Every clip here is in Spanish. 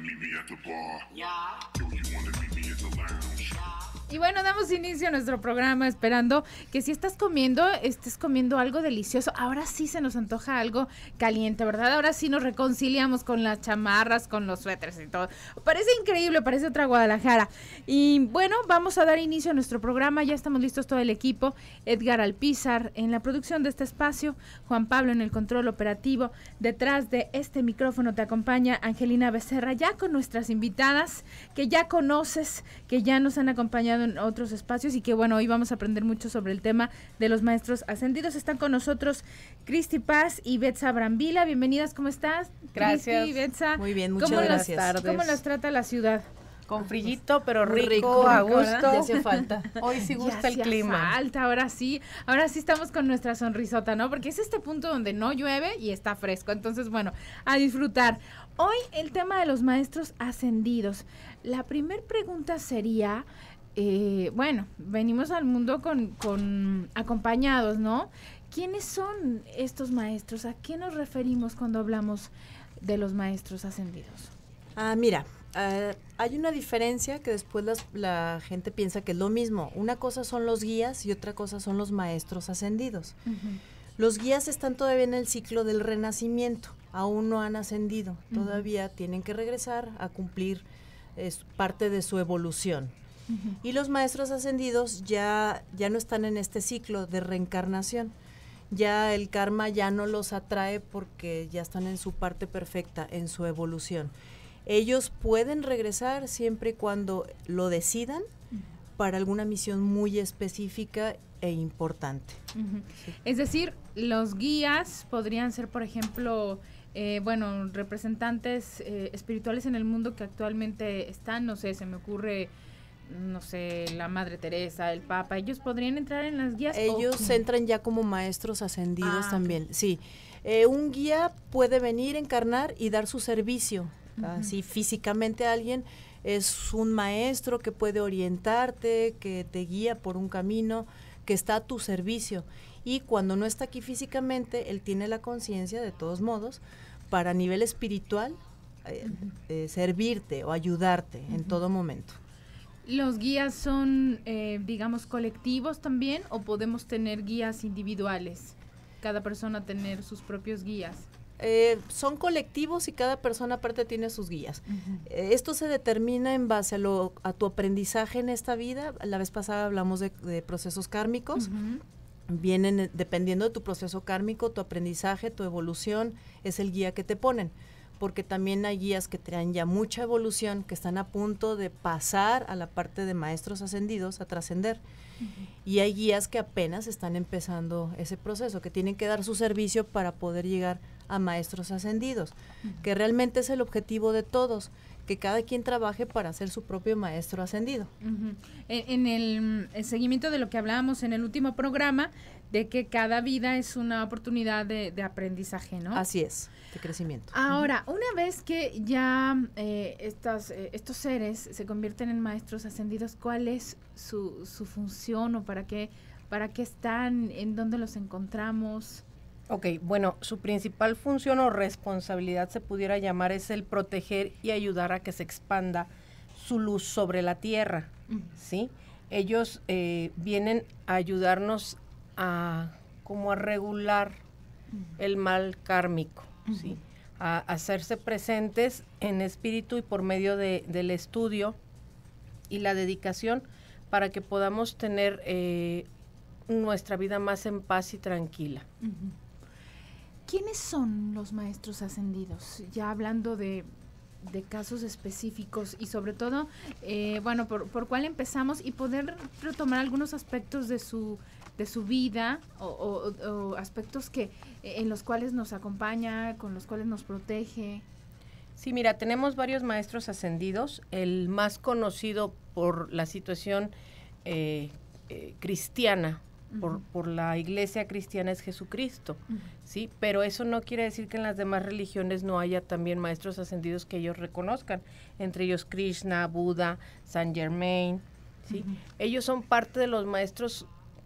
Y bueno, damos inicio a nuestro programa esperando que si estás comiendo, estés comiendo algo delicioso. Ahora sí se nos antoja algo caliente, ¿verdad? Ahora sí nos reconciliamos con las chamarras, con los suéteres y todo. Parece increíble, parece otra Guadalajara. Y bueno, vamos a dar inicio a nuestro programa. Ya estamos listos todo el equipo. Edgar Alpizar en la producción de este espacio, Juan Pablo en el control operativo. Detrás de este micrófono te acompaña Angelina Becerra, ya con nuestras invitadas que ya conoces, que ya nos han acompañado en otros espacios y que bueno, hoy vamos a aprender mucho sobre el tema de los maestros ascendidos. Están con nosotros Cristi Paz y Betsa Brambila. Bienvenidas, ¿cómo estás? Gracias. Cristi, Betsa. Muy bien, muchas gracias. ¿Cómo las trata la ciudad? Con frillito, pero rico, a gusto. Ya hace falta. Hoy sí gusta el clima. Falta, ahora sí estamos con nuestra sonrisota, ¿no? Porque es este punto donde no llueve y está fresco. Entonces, bueno, a disfrutar. Hoy el tema de los maestros ascendidos. La primer pregunta sería, bueno, venimos al mundo con acompañados, ¿no? ¿Quiénes son estos maestros? ¿A qué nos referimos cuando hablamos de los maestros ascendidos? Mira, hay una diferencia que después la gente piensa que es lo mismo. Una cosa son los guías y otra cosa son los maestros ascendidos. Uh-huh. Los guías están todavía en el ciclo del renacimiento, aún no han ascendido, todavía tienen que regresar a cumplir parte de su evolución. Uh-huh. Y los maestros ascendidos ya no están en este ciclo de reencarnación. Ya el karma ya no los atrae porque ya están en su parte perfecta, en su evolución. Ellos pueden regresar siempre y cuando lo decidan para alguna misión muy específica e importante. Uh-huh. Sí. Es decir, los guías podrían ser, por ejemplo, representantes espirituales en el mundo que actualmente están, no sé, se me ocurre, no sé, la Madre Teresa, el Papa, ¿ellos podrían entrar en las guías? Ellos entran ya como maestros ascendidos también, okay. Sí. Un guía puede venir, encarnar y dar su servicio. Así físicamente alguien es un maestro que puede orientarte, que te guía por un camino, que está a tu servicio, y cuando no está aquí físicamente, él tiene la conciencia de todos modos para a nivel espiritual servirte o ayudarte en todo momento. ¿Los guías son, digamos, colectivos también o podemos tener guías individuales? Cada persona tener sus propios guías. Son colectivos y cada persona aparte tiene sus guías. Uh-huh. Esto se determina en base a tu aprendizaje en esta vida. La vez pasada hablamos de procesos kármicos. Uh-huh. Vienen dependiendo de tu proceso kármico, tu aprendizaje, tu evolución, es el guía que te ponen. Porque también hay guías que traen ya mucha evolución, que están a punto de pasar a la parte de maestros ascendidos, a trascender. Uh-huh. Y hay guías que apenas están empezando ese proceso, que tienen que dar su servicio para poder llegar a maestros ascendidos, que realmente es el objetivo de todos, que cada quien trabaje para ser su propio maestro ascendido. Uh-huh. En el seguimiento de lo que hablábamos en el último programa, de que cada vida es una oportunidad de aprendizaje, ¿no? Así es, de crecimiento. Ahora, una vez que ya estos seres se convierten en maestros ascendidos, ¿cuál es su función o para qué están, en dónde los encontramos? Ok, bueno, su principal función o responsabilidad se pudiera llamar es el proteger y ayudar a que se expanda su luz sobre la tierra, ¿sí? Ellos vienen a ayudarnos a regular el mal kármico, ¿sí? A hacerse presentes en espíritu y por medio del estudio y la dedicación para que podamos tener nuestra vida más en paz y tranquila. Uh-huh. ¿Quiénes son los maestros ascendidos? Ya hablando de casos específicos y sobre todo, por cuál empezamos y poder retomar algunos aspectos de su vida o aspectos en los cuales nos acompaña, con los cuales nos protege. Sí, mira, tenemos varios maestros ascendidos. El más conocido por la situación cristiana, por la iglesia cristiana, es Jesucristo, ¿sí? Pero eso no quiere decir que en las demás religiones no haya también maestros ascendidos que ellos reconozcan, entre ellos Krishna, Buda, Saint Germain, ¿sí? Ellos son parte de los maestros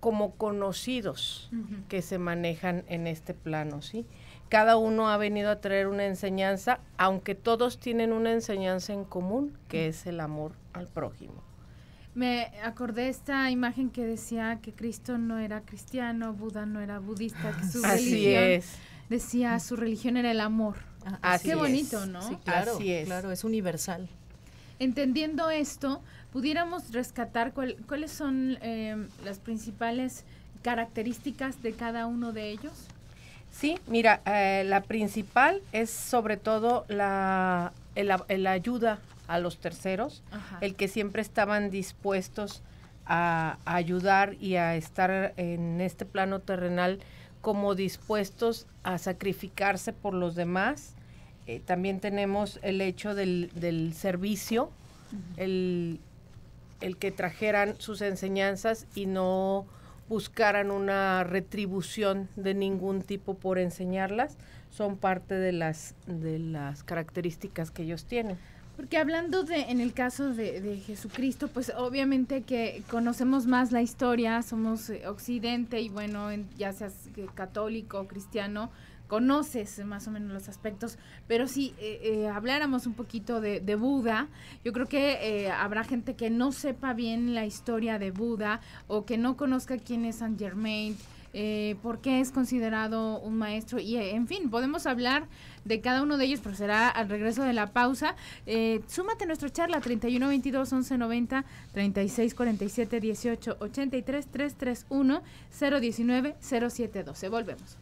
como conocidos que se manejan en este plano, ¿sí? Cada uno ha venido a traer una enseñanza, aunque todos tienen una enseñanza en común, que es el amor al prójimo. Me acordé esta imagen que decía que Cristo no era cristiano, Buda no era budista, que su religión decía su religión era el amor. Así Qué bonito, ¿no? Sí, claro, Así es. claro, es universal. Entendiendo esto, pudiéramos rescatar cuáles son las principales características de cada uno de ellos. Sí, mira, la principal es sobre todo la ayuda a los terceros, el que siempre estaban dispuestos a ayudar y a estar en este plano terrenal como dispuestos a sacrificarse por los demás. También tenemos el hecho del servicio, el que trajeran sus enseñanzas y no buscaran una retribución de ningún tipo por enseñarlas, son parte de las características que ellos tienen. Porque hablando en el caso de Jesucristo, pues obviamente que conocemos más la historia, somos occidente y bueno, ya seas católico o cristiano, conoces más o menos los aspectos, pero si habláramos un poquito de Buda, yo creo que habrá gente que no sepa bien la historia de Buda o que no conozca quién es Saint Germain, por qué es considerado un maestro y en fin, podemos hablar de cada uno de ellos, pero será al regreso de la pausa. Súmate a nuestra charla 31 22 11 90 36 47 18 83 331 019 07 12. Volvemos.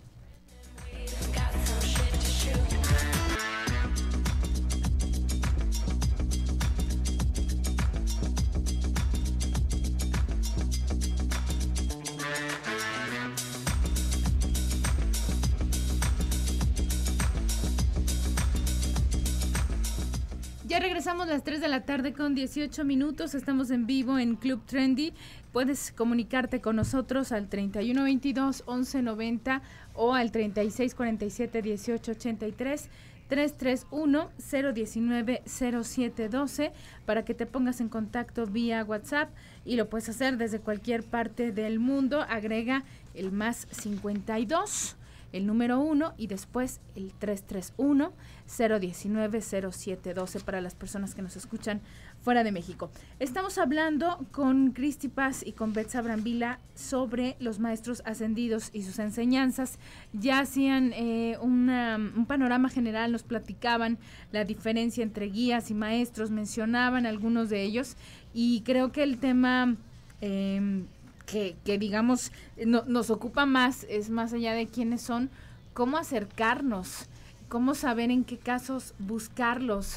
Ya regresamos las 3 de la tarde con 18 minutos, estamos en vivo en Club Trendy. Puedes comunicarte con nosotros al 31 22 11 90 o al 36 47 18 83 331 019 07 12 para que te pongas en contacto vía WhatsApp y lo puedes hacer desde cualquier parte del mundo. Agrega el más 52, el número 1 y después el 331 019 07 12 para las personas que nos escuchan fuera de México. Estamos hablando con Cristi Paz y con Betsa Brambila sobre los maestros ascendidos y sus enseñanzas. Ya hacían un panorama general, nos platicaban la diferencia entre guías y maestros, mencionaban algunos de ellos y creo que el tema que digamos nos ocupa más es más allá de quiénes son, cómo acercarnos, cómo saber en qué casos buscarlos,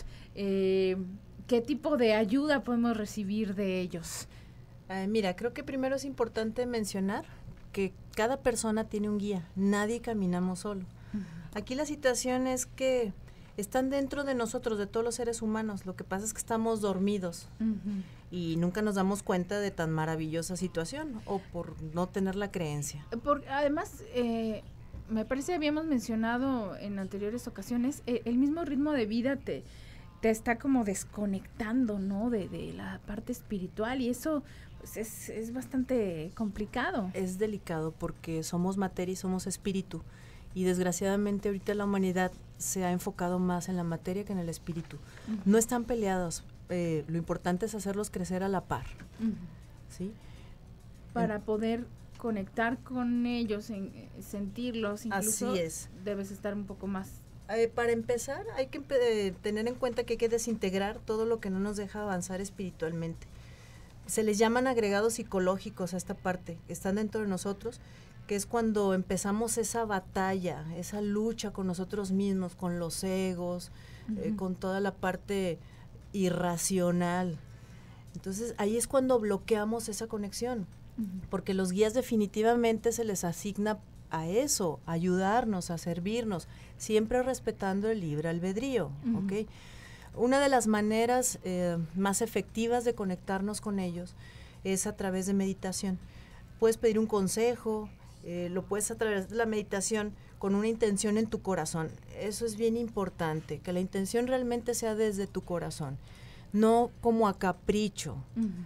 qué tipo de ayuda podemos recibir de ellos. Mira, creo que primero es importante mencionar que cada persona tiene un guía, nadie caminamos solo. Aquí la situación es que están dentro de nosotros, de todos los seres humanos, lo que pasa es que estamos dormidos y nunca nos damos cuenta de tan maravillosa situación o por no tener la creencia. Además, me parece habíamos mencionado en anteriores ocasiones, el mismo ritmo de vida te está como desconectando, ¿no? De la parte espiritual y eso pues es bastante complicado. Es delicado porque somos materia y somos espíritu y desgraciadamente ahorita la humanidad se ha enfocado más en la materia que en el espíritu. No están peleados, lo importante es hacerlos crecer a la par, ¿sí? Para poder conectar con ellos, sentirlos, incluso así es. Debes estar un poco más. Para empezar, hay que tener en cuenta que hay que desintegrar todo lo que no nos deja avanzar espiritualmente. Se les llaman agregados psicológicos a esta parte, que están dentro de nosotros, que es cuando empezamos esa batalla, esa lucha con nosotros mismos, con los egos, con toda la parte irracional. Entonces, ahí es cuando bloqueamos esa conexión, porque los guías definitivamente se les asigna a eso, a ayudarnos, a servirnos, siempre respetando el libre albedrío, ¿ok? Una de las maneras más efectivas de conectarnos con ellos es a través de meditación. Puedes pedir un consejo, lo puedes a través de la meditación con una intención en tu corazón. Eso es bien importante, que la intención realmente sea desde tu corazón, no como a capricho.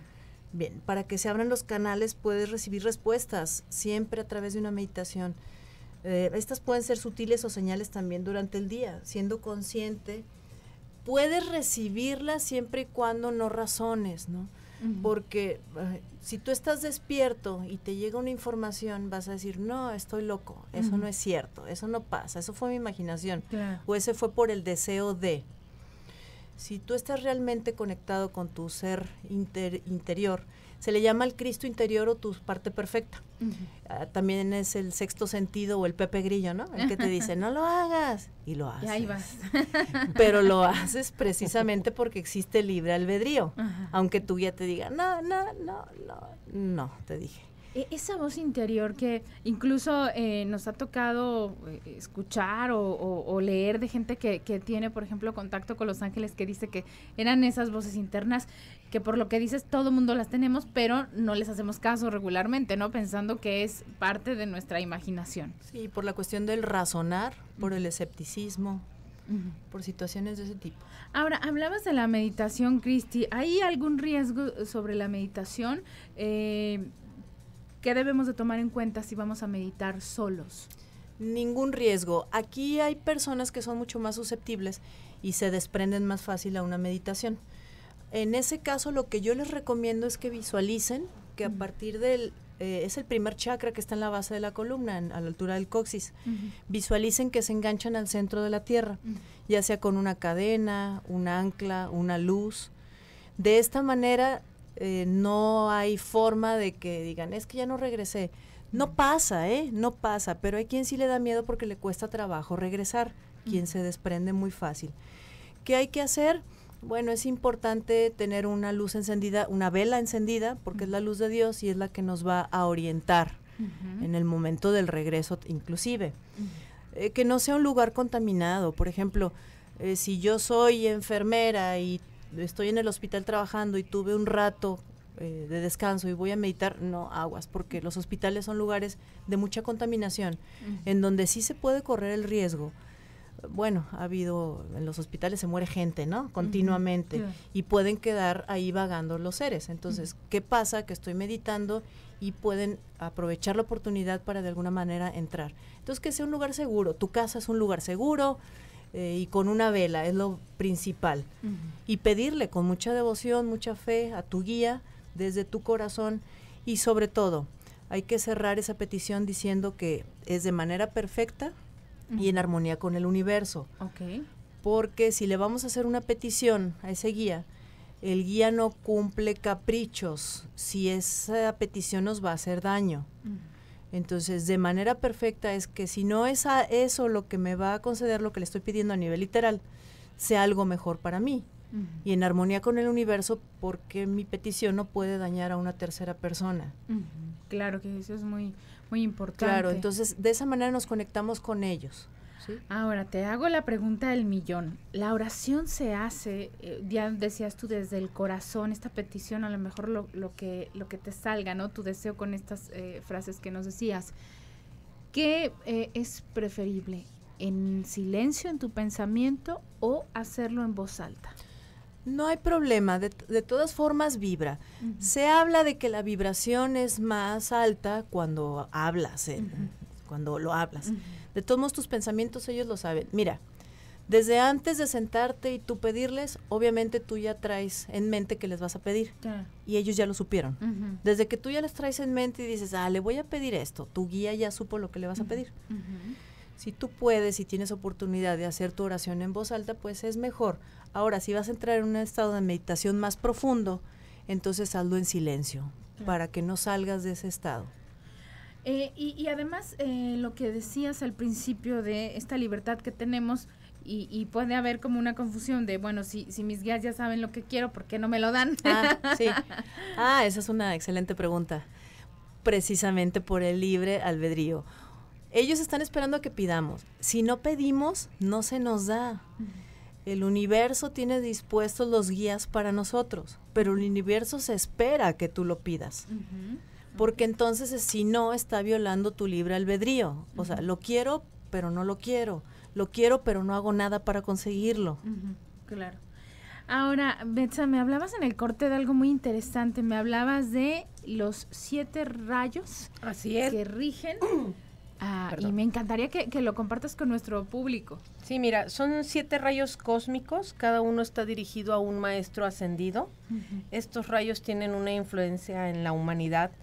Bien, para que se abran los canales puedes recibir respuestas siempre a través de una meditación. Estas pueden ser sutiles o señales también durante el día. Siendo consciente, puedes recibirlas siempre y cuando no razones, ¿no? Porque si tú estás despierto y te llega una información, vas a decir, no, estoy loco, eso no es cierto, eso no pasa, eso fue mi imaginación, o ese fue por el deseo de. Si tú estás realmente conectado con tu ser interior, se le llama el Cristo interior o tu parte perfecta. También es el sexto sentido o el Pepe Grillo, ¿no? El que te dice, no lo hagas, y lo haces. Y ahí vas. Pero lo haces precisamente porque existe libre albedrío. Aunque tu guía te diga, no, te dije. Esa voz interior que incluso nos ha tocado escuchar o leer de gente que tiene, por ejemplo, contacto con los ángeles, que dice que eran esas voces internas que por lo que dices todo mundo las tenemos, pero no les hacemos caso regularmente, ¿no? Pensando que es parte de nuestra imaginación. Sí, por la cuestión del razonar, por el escepticismo, por situaciones de ese tipo. Ahora, hablabas de la meditación, Cristi. ¿Hay algún riesgo sobre la meditación? ¿Qué debemos de tomar en cuenta si vamos a meditar solos? Ningún riesgo. Aquí hay personas que son mucho más susceptibles y se desprenden más fácil a una meditación. En ese caso, lo que yo les recomiendo es que visualicen que a partir del... es el primer chakra que está en la base de la columna, a la altura del coxis. Visualicen que se enganchan al centro de la tierra, ya sea con una cadena, un ancla, una luz. De esta manera... no hay forma de que digan, es que ya no regresé. No pasa, no pasa, pero hay quien sí le da miedo porque le cuesta trabajo regresar, quien se desprende muy fácil. ¿Qué hay que hacer? Bueno, es importante tener una luz encendida, una vela encendida, porque es la luz de Dios y es la que nos va a orientar en el momento del regreso inclusive. Que no sea un lugar contaminado. Por ejemplo, si yo soy enfermera y estoy en el hospital trabajando y tuve un rato de descanso y voy a meditar, no, aguas, porque los hospitales son lugares de mucha contaminación, en donde sí se puede correr el riesgo. Bueno, en los hospitales se muere gente, ¿no? Continuamente, y pueden quedar ahí vagando los seres. Entonces, ¿qué pasa? Que estoy meditando y pueden aprovechar la oportunidad para de alguna manera entrar. Entonces, que sea un lugar seguro. Tu casa es un lugar seguro, y con una vela, es lo principal. Y pedirle con mucha devoción, mucha fe a tu guía, desde tu corazón, y sobre todo, hay que cerrar esa petición diciendo que es de manera perfecta y en armonía con el universo. Porque si le vamos a hacer una petición a ese guía, el guía no cumple caprichos, si esa petición nos va a hacer daño. Entonces, de manera perfecta es que si no es a eso lo que me va a conceder, lo que le estoy pidiendo a nivel literal, sea algo mejor para mí. Y en armonía con el universo, porque mi petición no puede dañar a una tercera persona. Claro que eso es muy, muy importante. Claro, entonces de esa manera nos conectamos con ellos. ¿Sí? Ahora, te hago la pregunta del millón. La oración se hace, ya decías tú, desde el corazón, esta petición, a lo mejor lo que te salga, ¿no? Tu deseo con estas frases que nos decías. ¿Qué es preferible? ¿En silencio, en tu pensamiento, o hacerlo en voz alta? No hay problema, de todas formas vibra. Se habla de que la vibración es más alta cuando hablas, cuando lo hablas. De todos modos, tus pensamientos ellos lo saben. Mira, desde antes de sentarte y tú pedirles, obviamente tú ya traes en mente que les vas a pedir. Y ellos ya lo supieron. Desde que tú ya les traes en mente y dices, le voy a pedir esto, tu guía ya supo lo que le vas a pedir. Si tú puedes y tienes oportunidad de hacer tu oración en voz alta, pues es mejor. Ahora, si vas a entrar en un estado de meditación más profundo, entonces hazlo en silencio, para que no salgas de ese estado. Y además, lo que decías al principio de esta libertad que tenemos, y puede haber como una confusión de, bueno, si mis guías ya saben lo que quiero, ¿por qué no me lo dan? Sí. Esa es una excelente pregunta. Precisamente por el libre albedrío. Ellos están esperando a que pidamos. Si no pedimos, no se nos da. El universo tiene dispuestos los guías para nosotros, pero el universo se espera a que tú lo pidas. Porque entonces, si no, está violando tu libre albedrío. O sea, lo quiero, pero no lo quiero. Lo quiero, pero no hago nada para conseguirlo. Claro. Ahora, Betsa, me hablabas en el corte de algo muy interesante. Me hablabas de los 7 rayos. Así es. Que rigen. Y me encantaría que lo compartas con nuestro público. Sí, mira, son 7 rayos cósmicos, cada uno está dirigido a un maestro ascendido. Estos rayos tienen una influencia en la humanidad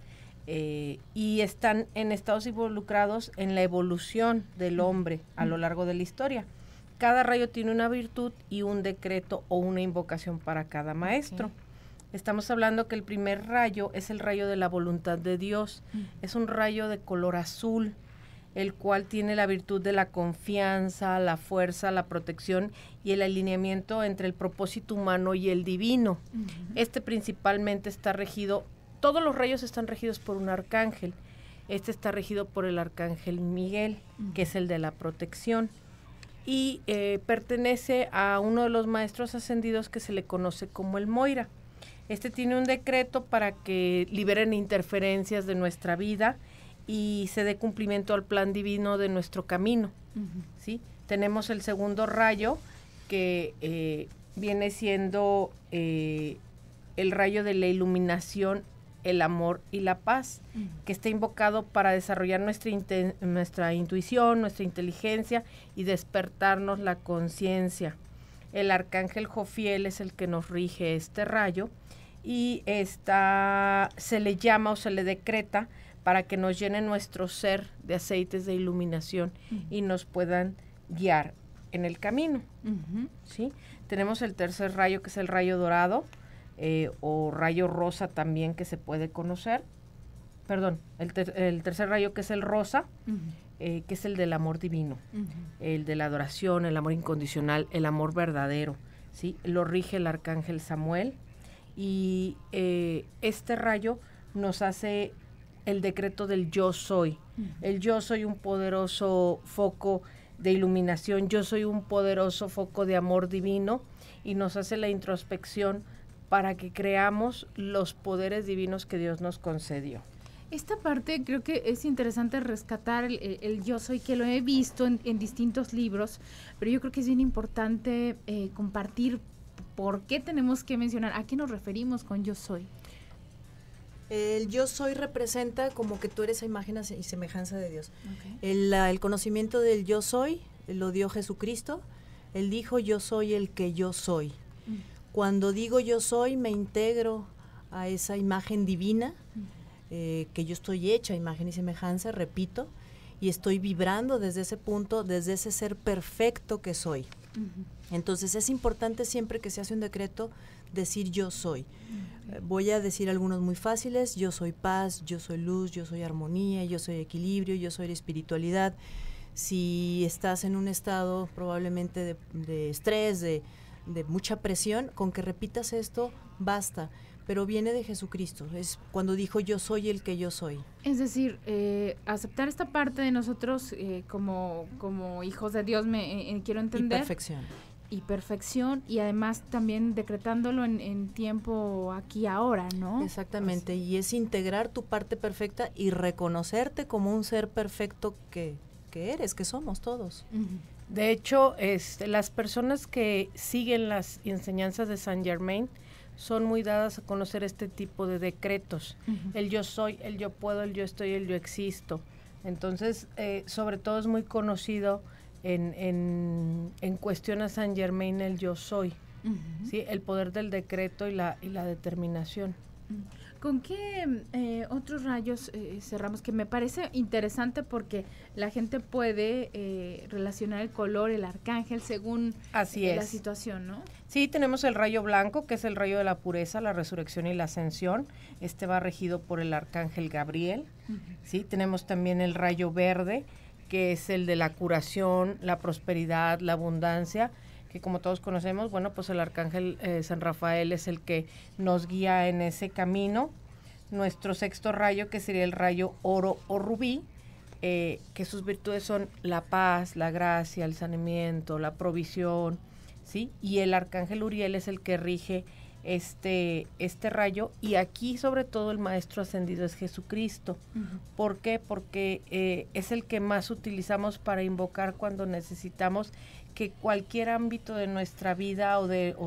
y están estados involucrados en la evolución del hombre a lo largo de la historia. Cada rayo tiene una virtud y un decreto o una invocación para cada maestro. Estamos hablando que el primer rayo es el rayo de la voluntad de Dios. Es un rayo de color azul, el cual tiene la virtud de la confianza, la fuerza, la protección y el alineamiento entre el propósito humano y el divino. Este principalmente está regido, todos los rayos están regidos por un arcángel. Este está regido por el arcángel Miguel, que es el de la protección. Y pertenece a uno de los maestros ascendidos que se le conoce como el Moira. Este tiene un decreto para que liberen interferencias de nuestra vida y se dé cumplimiento al plan divino de nuestro camino. ¿Sí? Tenemos el segundo rayo, que viene siendo el rayo de la iluminación, el amor y la paz, que está invocado para desarrollar nuestra intuición, nuestra inteligencia y despertarnos la conciencia. El arcángel Jofiel es el que nos rige este rayo y se le llama o se le decreta para que nos llene nuestro ser de aceites de iluminación y nos puedan guiar en el camino. ¿Sí? Tenemos el tercer rayo, que es el rayo dorado, o rayo rosa también, que se puede conocer. Perdón, el tercer rayo, que es el rosa, que es el del amor divino, el de la adoración, el amor incondicional, el amor verdadero. ¿Sí? Lo rige el arcángel Samuel y este rayo nos hace el decreto del yo soy. El yo soy un poderoso foco de iluminación, yo soy un poderoso foco de amor divino, y nos hace la introspección para que creamos los poderes divinos que Dios nos concedió. Esta parte creo que es interesante rescatar el yo soy, que lo he visto en distintos libros, pero yo creo que es bien importante compartir por qué tenemos que mencionar, a qué nos referimos con yo soy. El yo soy representa como que tú eres a imagen y semejanza de Dios. El conocimiento del yo soy lo dio Jesucristo. Él dijo: yo soy el que yo soy. Cuando digo yo soy, me integro a esa imagen divina, que yo estoy hecha a imagen y semejanza, repito, y estoy vibrando desde ese punto, desde ese ser perfecto que soy. Entonces es importante, siempre que se hace un decreto, decir yo soy. Voy a decir algunos muy fáciles: yo soy paz, yo soy luz, yo soy armonía, yo soy equilibrio, yo soy espiritualidad. Si estás en un estado probablemente de estrés, de mucha presión, con que repitas esto basta, pero viene de Jesucristo. Es cuando dijo: yo soy el que yo soy. Es decir, aceptar esta parte de nosotros como hijos de Dios, quiero entender. Y perfección, y además también decretándolo en tiempo aquí ahora, ¿no? Exactamente, y es integrar tu parte perfecta y reconocerte como un ser perfecto que eres, que somos todos. De hecho, las personas que siguen las enseñanzas de Saint Germain son muy dadas a conocer este tipo de decretos. El yo soy, el yo puedo, el yo estoy, el yo existo. Entonces, sobre todo es muy conocido en cuestión a Saint Germain el yo soy, ¿sí? El poder del decreto y la determinación. ¿Con qué otros rayos cerramos? Que me parece interesante porque la gente puede relacionar el color, el arcángel, según la situación, ¿no? Sí, tenemos el rayo blanco, que es el rayo de la pureza, la resurrección y la ascensión. Este va regido por el arcángel Gabriel. Sí, tenemos también el rayo verde, que es el de la curación, la prosperidad, la abundancia, que como todos conocemos, bueno, pues el arcángel San Rafael es el que nos guía en ese camino. Nuestro sexto rayo, que sería el rayo oro o rubí, que sus virtudes son la paz, la gracia, el saneamiento, la provisión, ¿sí? Y el arcángel Uriel es el que rige este rayo, y aquí sobre todo el maestro ascendido es Jesucristo. ¿Por qué? Porque es el que más utilizamos para invocar cuando necesitamos que cualquier ámbito de nuestra vida o de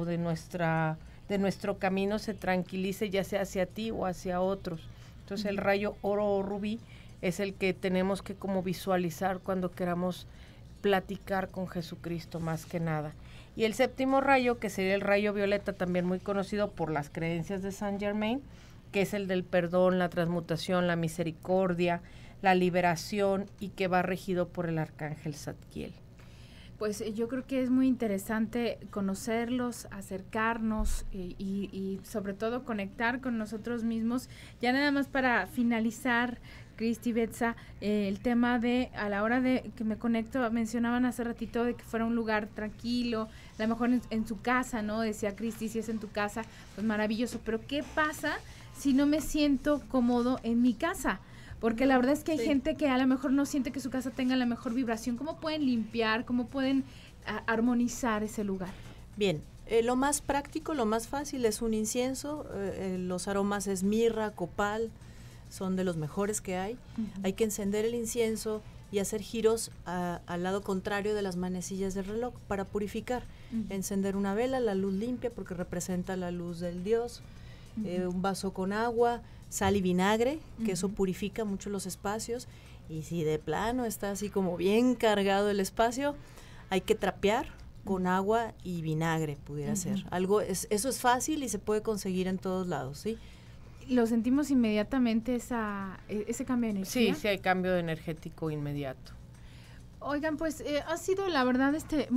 nuestro camino se tranquilice, ya sea hacia ti o hacia otros. Entonces el rayo oro o rubí es el que tenemos que como visualizar cuando queramos platicar con Jesucristo más que nada. Y el séptimo rayo, que sería el rayo violeta, también muy conocido por las creencias de Saint Germain, que es el del perdón, la transmutación, la misericordia, la liberación, y que va regido por el arcángel Zadkiel. Pues yo creo que es muy interesante conocerlos, acercarnos y sobre todo conectar con nosotros mismos. Ya nada más para finalizar, Cristi, Betsa, el tema de, a la hora de que me conecto, mencionaban hace ratito de que fuera un lugar tranquilo, a lo mejor en su casa, ¿no? Decía Cristi, si es en tu casa, pues maravilloso, pero ¿qué pasa si no me siento cómodo en mi casa? Porque la verdad es que hay gente que a lo mejor no siente que su casa tenga la mejor vibración. ¿Cómo pueden limpiar? ¿Cómo pueden armonizar ese lugar? Bien, lo más práctico, lo más fácil es un incienso. Los aromas es mirra, copal, son de los mejores que hay. Hay que encender el incienso y hacer giros al lado contrario de las manecillas del reloj para purificar. Encender una vela, la luz limpia porque representa la luz del Dios. Un vaso con agua, sal y vinagre, que eso purifica mucho los espacios. Y si de plano está así como bien cargado el espacio, hay que trapear con agua y vinagre, pudiera ser. Eso es fácil y se puede conseguir en todos lados, ¿sí? ¿Lo sentimos inmediatamente ese cambio de energía? Sí, hay cambio energético inmediato. Oigan, pues ha sido la verdad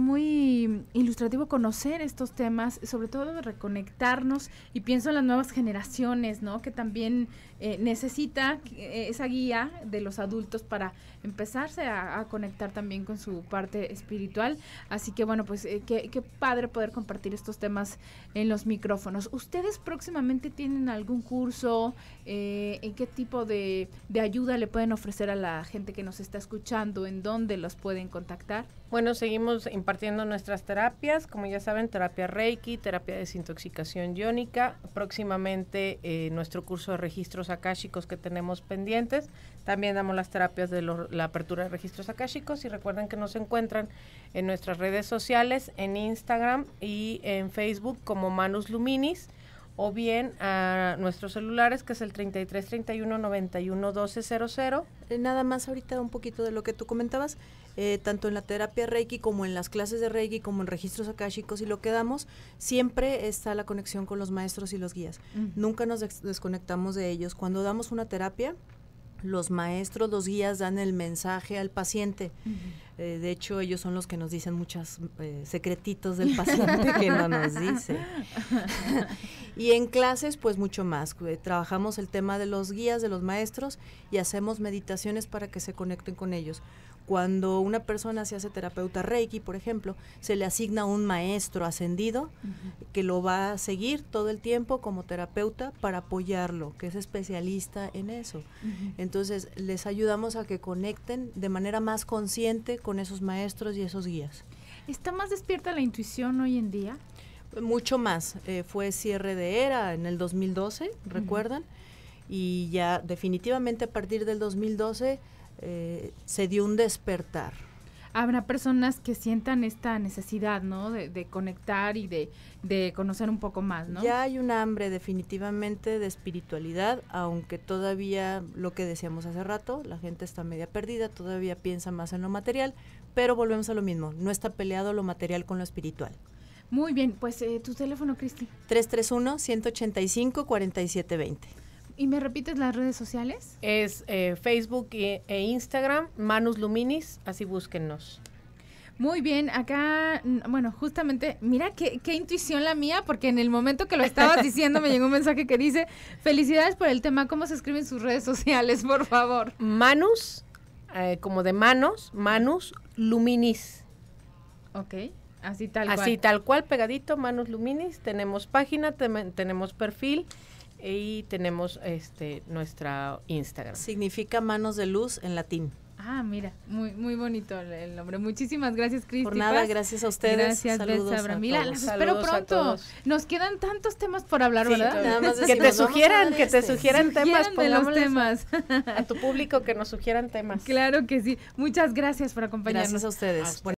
muy ilustrativo conocer estos temas, sobre todo de reconectarnos, y pienso en las nuevas generaciones, ¿no? Que también necesita esa guía de los adultos para empezarse a conectar también con su parte espiritual. Así que bueno, pues qué padre poder compartir estos temas en los micrófonos. ¿Ustedes próximamente tienen algún curso? ¿En qué tipo de ayuda le pueden ofrecer a la gente que nos está escuchando? ¿En dónde los pueden contactar? Bueno, seguimos impartiendo nuestras terapias, como ya saben, terapia Reiki, terapia de desintoxicación iónica, próximamente nuestro curso de registros akáshicos que tenemos pendientes. También damos las terapias de la apertura de registros akáshicos, y recuerden que nos encuentran en nuestras redes sociales, en Instagram y en Facebook como Manus Luminis, o bien a nuestros celulares, que es el 33 31 91 12 00. Nada más ahorita un poquito de lo que tú comentabas, tanto en la terapia Reiki como en las clases de Reiki, como en registros akáshicos y lo que damos, siempre está la conexión con los maestros y los guías. Nunca nos desconectamos de ellos. Cuando damos una terapia, los maestros, los guías dan el mensaje al paciente. De hecho, ellos son los que nos dicen muchos secretitos del paciente que no nos dice. Y en clases, pues mucho más. Trabajamos el tema de los guías, de los maestros, y hacemos meditaciones para que se conecten con ellos. Cuando una persona se hace terapeuta Reiki, por ejemplo, se le asigna un maestro ascendido que lo va a seguir todo el tiempo como terapeuta para apoyarlo, que es especialista en eso. Entonces, les ayudamos a que conecten de manera más consciente con esos maestros y esos guías. ¿Está más despierta la intuición hoy en día? Mucho más. Fue cierre de era en el 2012, ¿recuerdan? Y ya definitivamente a partir del 2012 se dio un despertar. Habrá personas que sientan esta necesidad, ¿no? De conectar y de conocer un poco más, ¿no? Ya hay un hambre definitivamente de espiritualidad, aunque todavía, lo que decíamos hace rato, la gente está media perdida, todavía piensa más en lo material, pero volvemos a lo mismo, no está peleado lo material con lo espiritual. Muy bien, pues tu teléfono, Cristi. 331-185-4720. ¿Y me repites las redes sociales? Es Facebook e Instagram, Manus Luminis, así búsquennos. Muy bien, acá, bueno, justamente, mira qué intuición la mía, porque en el momento que lo estabas diciendo me llegó un mensaje que dice: felicidades por el tema, ¿cómo se escriben sus redes sociales, por favor? Manus, como de manos, Manus Luminis. Ok, así tal cual. Así tal cual, pegadito, Manus Luminis. Tenemos página, tenemos perfil y tenemos nuestra Instagram. Significa manos de luz en latín. Ah, mira, muy bonito el nombre. Muchísimas gracias, Cristi. Por nada, gracias a ustedes. Gracias, saludos Betsa Abramila. a todos. Las espero pronto. Nos quedan tantos temas por hablar, ¿verdad? Nada más que decimos, te sugieran temas, de los temas. A tu público que nos sugieran temas. Claro que sí. Muchas gracias por acompañarnos. Gracias a ustedes.